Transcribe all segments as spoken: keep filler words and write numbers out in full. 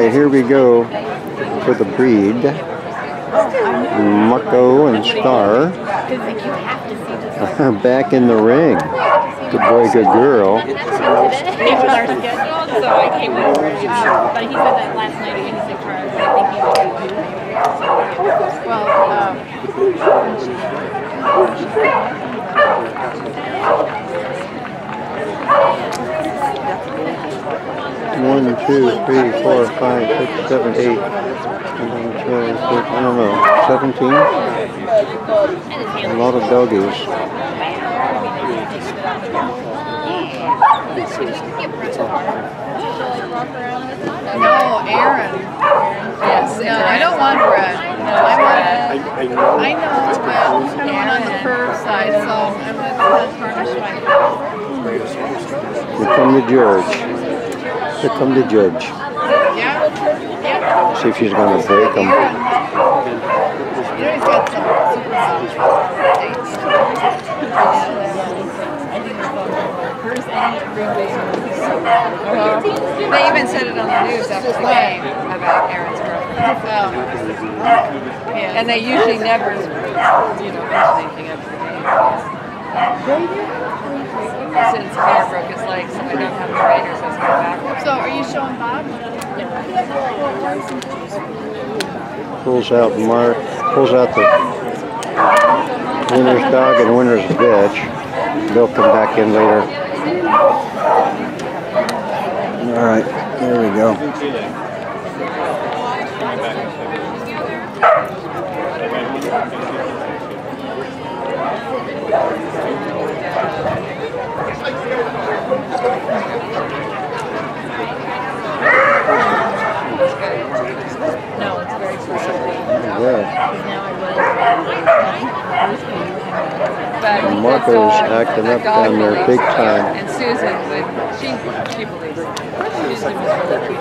Alright, here we go for the breed. Mucko and Star back in the ring. Good boy, good girl. It was our schedule, so I came over. But he said that last night he was in charge, but I think he was going to do it. Well, um, One, two, three, four, five, six, seven, eight, eleven, twelve, thirteen, I don't know, seventeen? A lot of doggies. No, Aaron. Yes, no, I don't want Brett. No, I want. I know, but I'm kind of on the curve side, so I'm going to tarnish my. Here come the judge. Here come the judge. Yeah. Yeah. See if she's going to break them. You know, he's got some They even said it on the news after the game about Aaron's girlfriend. Um, And they usually never, you know, mention anything after the game. Since Bear broke his leg, so I don't have the Raiders as my backup. so, are you showing Bob? Pulls out Mark, pulls out the winner's dog and winner's bitch. They'll come back in later. All right, there we go. no, it's very frustrating. Yeah. Now I But And Marco's acting up down there big time. And Susan would, she, she believes it. Susan was really cute.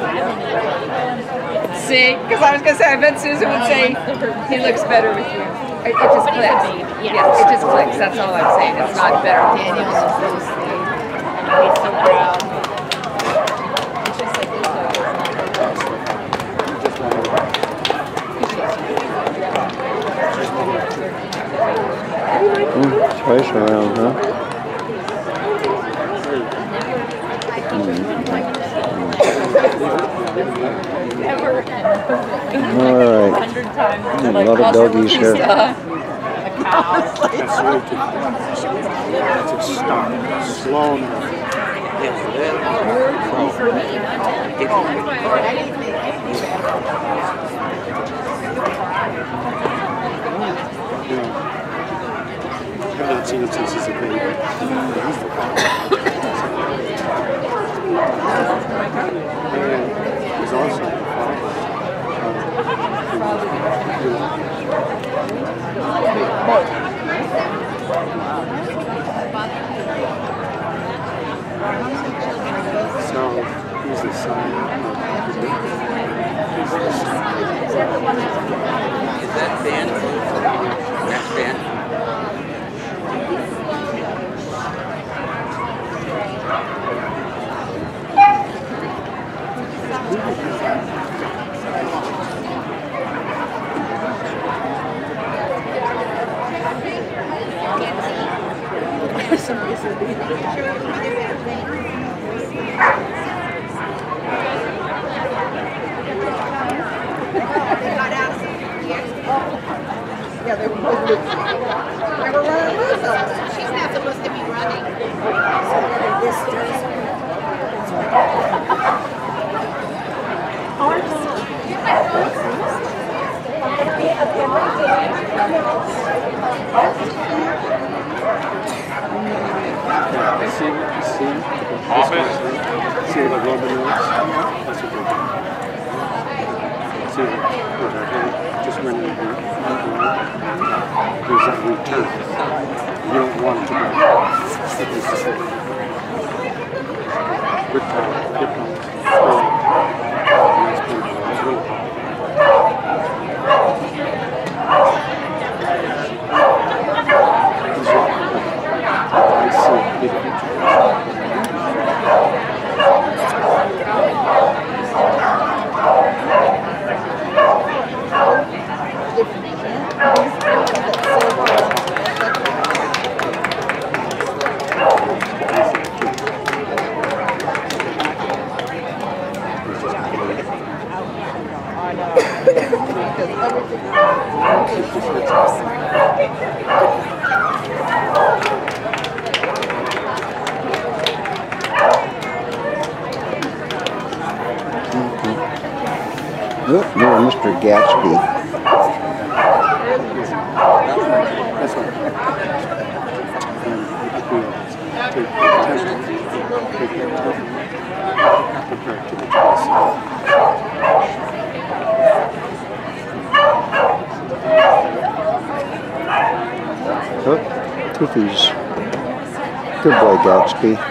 See, because I was going to say, I bet Susan would say, he looks better with you. It, it just clicks. Yeah, it just clicks. That's all I'm saying. It's not better. Daniel is so sweet. He's so proud. Mm, twice around, huh? All right. A lot of doggies here. Sloan. I haven't seen him since he's a baby. And he's also a So he's the son of Is that Ben? That's Ben. Yeah, they were both they were running with us. She's not supposed to be running. This See, see, see the Roman notes? That's what they do. See, with our hand, just running the group. There's that return. You don't want it to go. Good call, good call. Nice play. Really hard. I see big picture. because everything. Oh, no, Mister Gatsby. That's right. And you could be able to take the temple, take that temple, compare it to the choice. Oh, Goofy's. Good boy, Gatsby.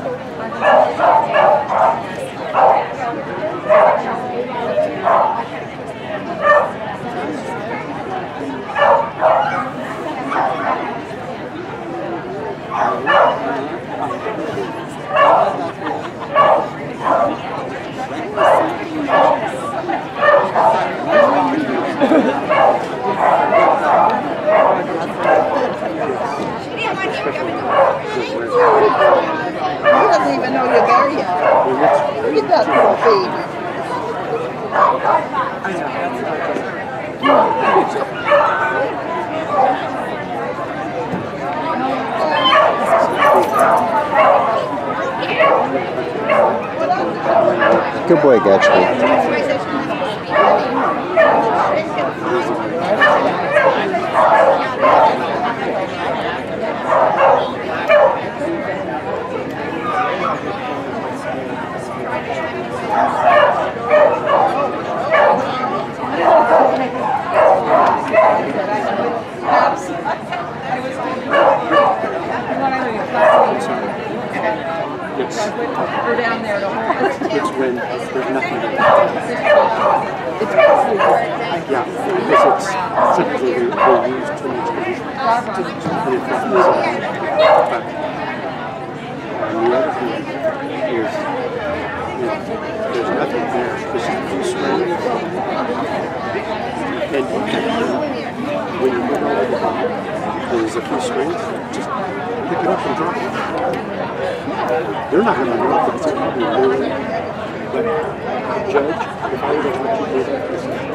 He doesn't even know you're there yet. Look at that little baby. Good boy, Gatsby. It's, We're down there to hold. it's when there's nothing to do. Yeah, because it's typically they, they use too much of it to put it back in the zone. But on the other hand, is if there's nothing there, this is a few strings. And when you put it over the bottom, there's a few strings, just pick it up and drop it. They're not going to know if it's going to be new. But, Judge, if I were to let you do that, this is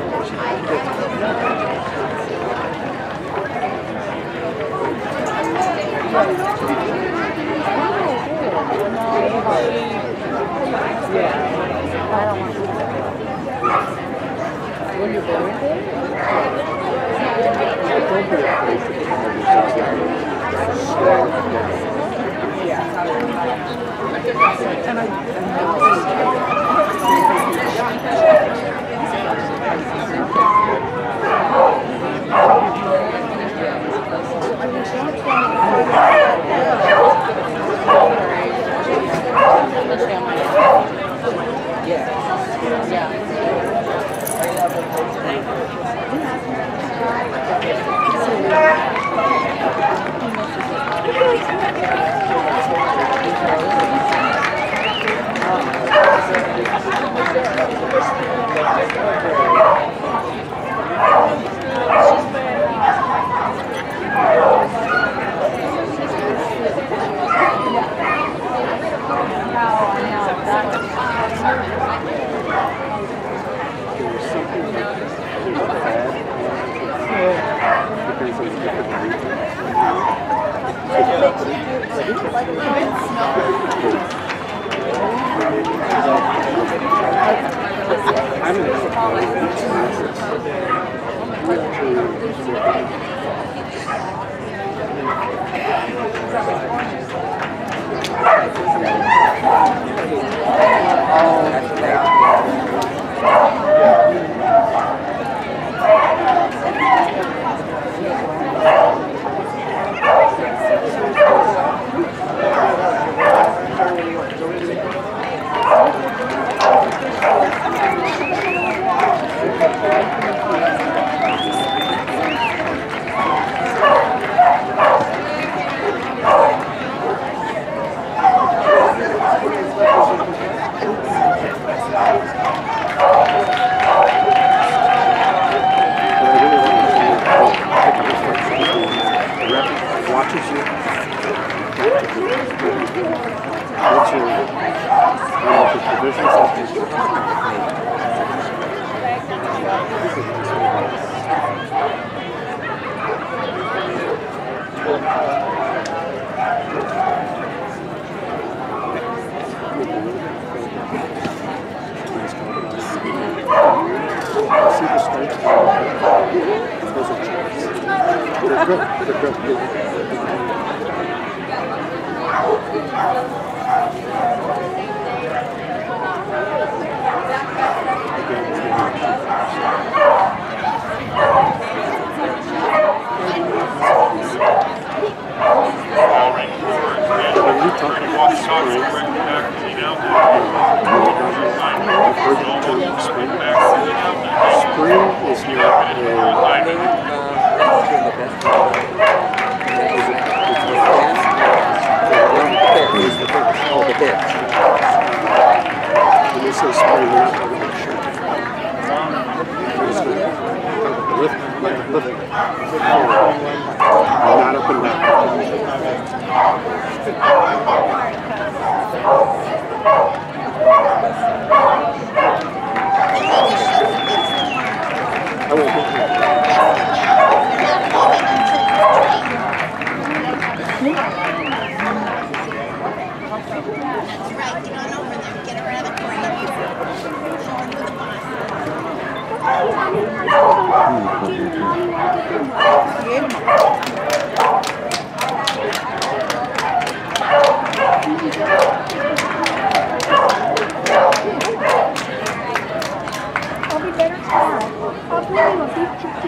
This is Those are chickens. They're good. They're good. When you talk about spring, spring, spring is not a Oh, the bits. when you say spring, you're not talking about shirt. Lift, lift, lift, lift forward. Not up and down. I won't hit you. That's right. Get on over there. Get her out of the corner. Show her the I'll be better tomorrow. I'll bring you a beef jerky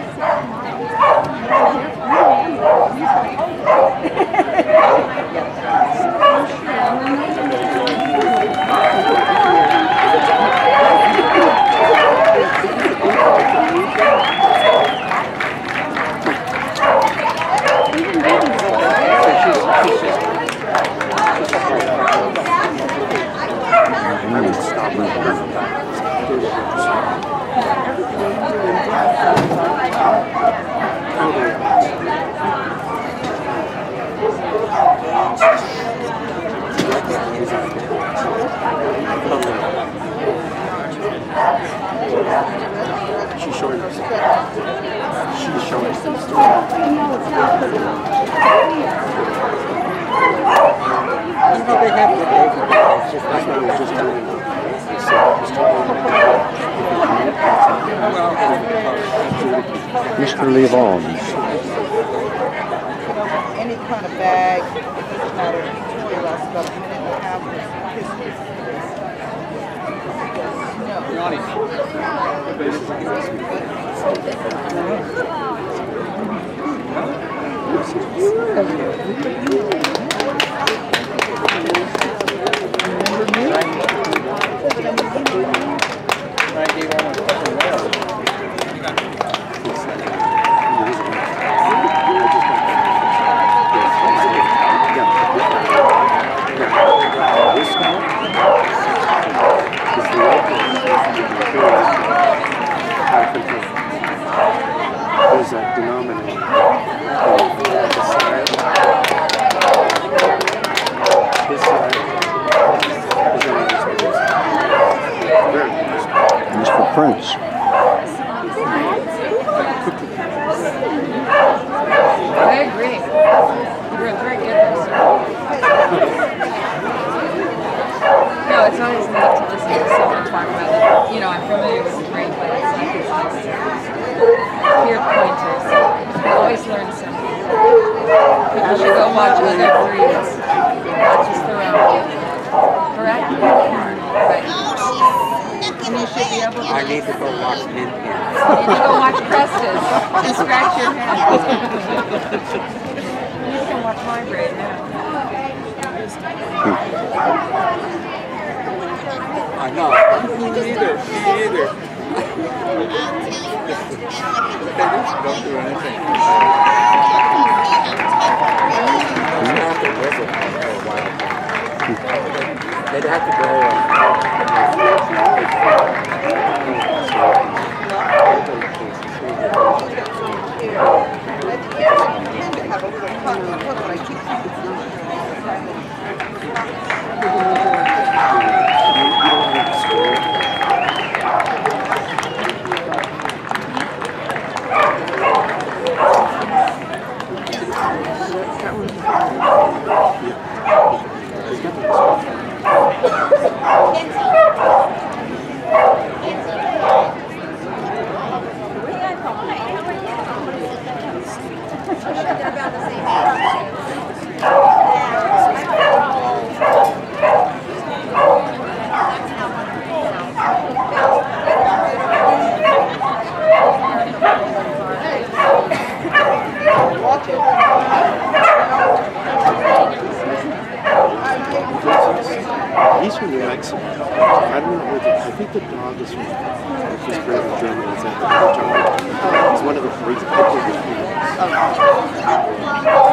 She's showing us. She's showing us. They have the That's what I was just telling you. I said, I was telling you. Mister Levon. Any kind of bag, it doesn't matter, toy lasts about a minute and a half with history. There's a denominator. This side is Mister Prince. I agree. You're a very good listener. No, it's always neat to listen to someone talk about it. You know, I'm familiar with the brain, but it's like it's nice to hear pointers. You always learn something. People should go watch other breeds, not just their own. Correct? Right. And you should be able to. I need to go watch Min Pin. You need to go watch Crested and scratch your head. You can watch my brain now. I know. Me neither. Me neither. They just don't do anything. They have to whistle for a while. They'd have to go. Have a little cut on the hook, but I keep Kenzie. He's from New Mexico. I don't know where the, I think the dog is from, he's bred in Germany. It's, a, it's one of the breeds. I think it's